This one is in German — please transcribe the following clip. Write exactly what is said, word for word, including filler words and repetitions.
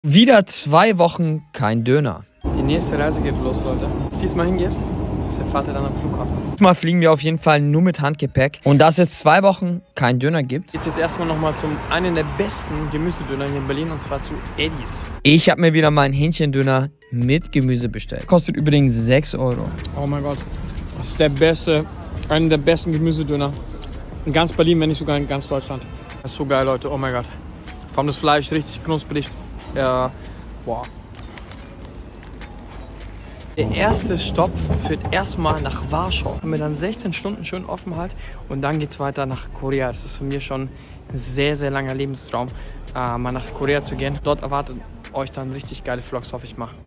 Wieder zwei Wochen kein Döner. Die nächste Reise geht los, Leute. Diesmal hingeht, ist der Vater dann am Flughafen. Diesmal fliegen wir auf jeden Fall nur mit Handgepäck. Und da es jetzt zwei Wochen kein Döner gibt, Jetzt jetzt erstmal nochmal zum einen der besten Gemüsedöner hier in Berlin, und zwar zu Eddie's. ich habe mir wieder meinen Hähnchendöner mit Gemüse bestellt. Kostet übrigens sechs Euro. Oh mein Gott, das ist der beste, einer der besten Gemüsedöner in ganz Berlin, wenn nicht sogar in ganz Deutschland. Das ist so geil, Leute, oh mein Gott. Vor allem das Fleisch richtig knusprig. Ja, boah. Der erste Stopp führt erstmal nach Warschau. Haben wir dann sechzehn Stunden schön offen halt und dann geht es weiter nach Korea. Das ist für mich schon ein sehr, sehr langer Lebenstraum, äh, mal nach Korea zu gehen. Dort erwartet euch dann richtig geile Vlogs, hoffe ich mal.